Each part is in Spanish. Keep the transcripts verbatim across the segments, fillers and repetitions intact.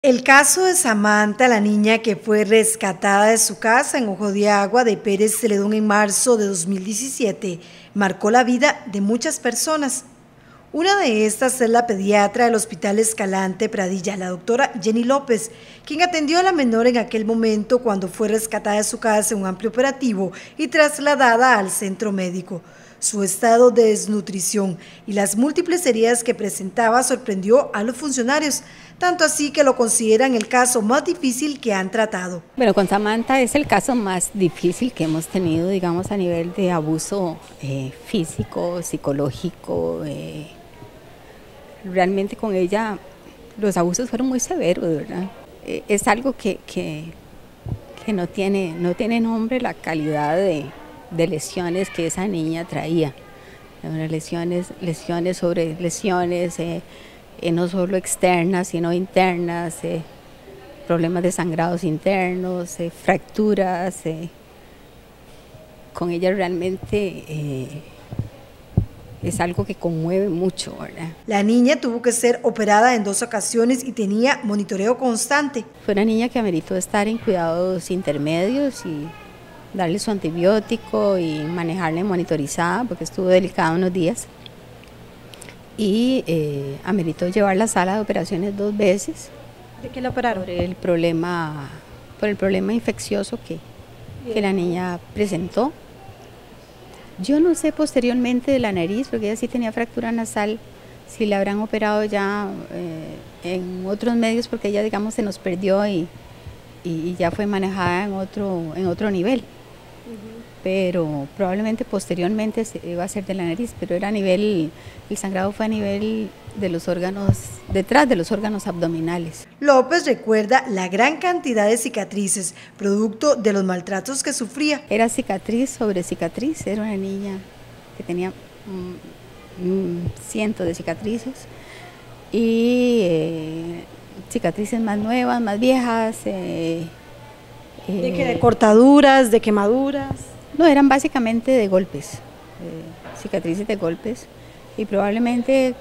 El caso de Samantha, la niña que fue rescatada de su casa en Ojo de Agua de Pérez Celedón en marzo de dos mil diecisiete, marcó la vida de muchas personas. Una de estas es la pediatra del Hospital Escalante Pradilla, la doctora Jenny López, quien atendió a la menor en aquel momento cuando fue rescatada de su casa en un amplio operativo y trasladada al centro médico. Su estado de desnutrición y las múltiples heridas que presentaba sorprendió a los funcionarios, tanto así que lo consideran el caso más difícil que han tratado. Bueno, con Samantha es el caso más difícil que hemos tenido, digamos, a nivel de abuso eh, físico, psicológico. Eh, realmente con ella los abusos fueron muy severos, ¿verdad? Eh, es algo que, que, que no tiene, no tiene nombre la calidad de... de lesiones que esa niña traía, lesiones, lesiones sobre lesiones, eh, eh, no solo externas, sino internas, eh, problemas de sangrados internos, eh, fracturas. Eh. Con ella realmente eh, es algo que conmueve mucho, ¿verdad? La niña tuvo que ser operada en dos ocasiones y tenía monitoreo constante. Fue una niña que ameritó estar en cuidados intermedios y darle su antibiótico y manejarla monitorizada porque estuvo delicada unos días, y eh, ameritó llevar la sala de operaciones dos veces. ¿De qué la operaron? Por el problema, por el problema infeccioso que, que la niña presentó. Yo no sé posteriormente de la nariz, porque ella sí tenía fractura nasal, si la habrán operado ya eh, en otros medios, porque ella, digamos, se nos perdió y, y, y ya fue manejada en otro, en otro nivel. Pero probablemente posteriormente se iba a ser de la nariz, pero era a nivel, el sangrado fue a nivel de los órganos, detrás de los órganos abdominales. López recuerda la gran cantidad de cicatrices, producto de los maltratos que sufría. Era cicatriz sobre cicatriz, era una niña que tenía un, un ciento de cicatrices, y eh, cicatrices más nuevas, más viejas. Eh, ¿De qué? ¿De cortaduras, de quemaduras? No, eran básicamente de golpes, eh, cicatrices de golpes, y probablemente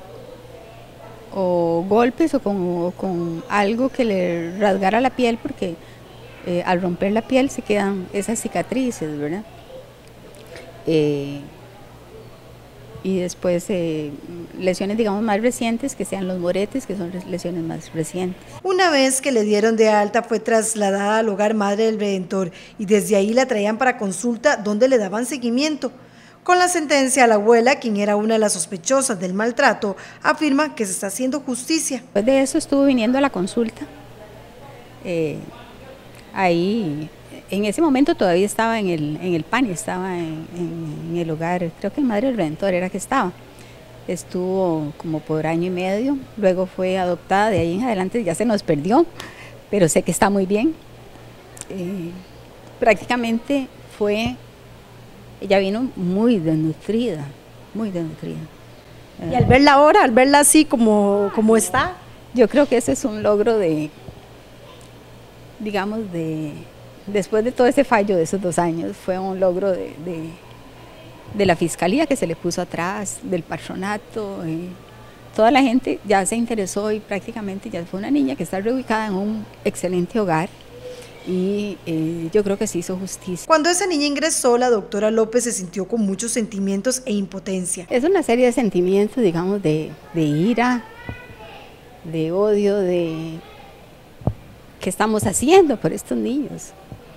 o golpes o con, o con algo que le rasgara la piel, porque eh, al romper la piel se quedan esas cicatrices, ¿verdad? Eh, y después eh, lesiones, digamos, más recientes, que sean los moretes, que son lesiones más recientes. Una vez que le dieron de alta, fue trasladada al Hogar Madre del Redentor y desde ahí la traían para consulta, donde le daban seguimiento. Con la sentencia, la abuela, quien era una de las sospechosas del maltrato, afirma que se está haciendo justicia. Después de eso estuvo viniendo a la consulta. Eh, ahí... En ese momento todavía estaba en el, en el P A N I, estaba en, en, en el hogar, creo que en Madre del Redentor era que estaba. Estuvo como por año y medio, luego fue adoptada, de ahí en adelante ya se nos perdió, pero sé que está muy bien. Eh, prácticamente fue, ella vino muy desnutrida, muy desnutrida. Y al verla ahora, al verla así como, como está. Yo creo que ese es un logro de, digamos, de... Después de todo ese fallo de esos dos años, fue un logro de, de, de la fiscalía que se le puso atrás, del patronato. Eh, toda la gente ya se interesó y prácticamente ya fue una niña que está reubicada en un excelente hogar, y eh, yo creo que se hizo justicia. Cuando esa niña ingresó, la doctora López se sintió con muchos sentimientos e impotencia. Es una serie de sentimientos, digamos, de, de ira, de odio, de qué estamos haciendo por estos niños.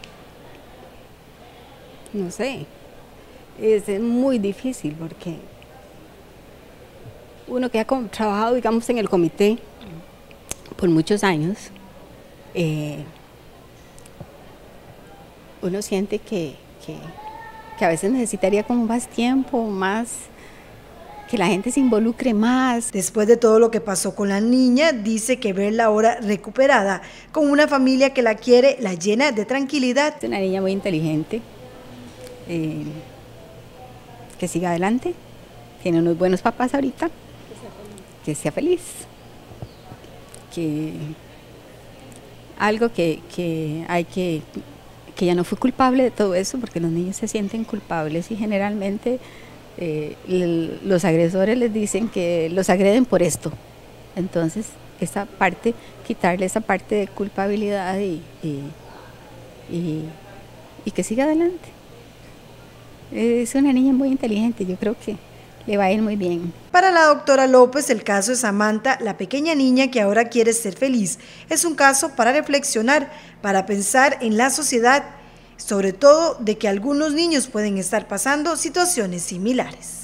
No sé, es muy difícil porque uno que ha trabajado, digamos, en el comité por muchos años, eh, uno siente que, que, que a veces necesitaría como más tiempo, más, que la gente se involucre más. Después de todo lo que pasó con la niña, dice que verla ahora recuperada, con una familia que la quiere, la llena de tranquilidad. Es una niña muy inteligente. Eh, que siga adelante, tiene unos buenos papás ahorita, que sea feliz, que algo que, que hay que, que ella no fue culpable de todo eso, porque los niños se sienten culpables y generalmente eh, los agresores les dicen que los agreden por esto, entonces esa parte, quitarle esa parte de culpabilidad y, y, y, y que siga adelante. Es una niña muy inteligente, yo creo que le va a ir muy bien. Para la doctora López, el caso de Samantha, la pequeña niña que ahora quiere ser feliz, es un caso para reflexionar, para pensar en la sociedad, sobre todo de que algunos niños pueden estar pasando situaciones similares.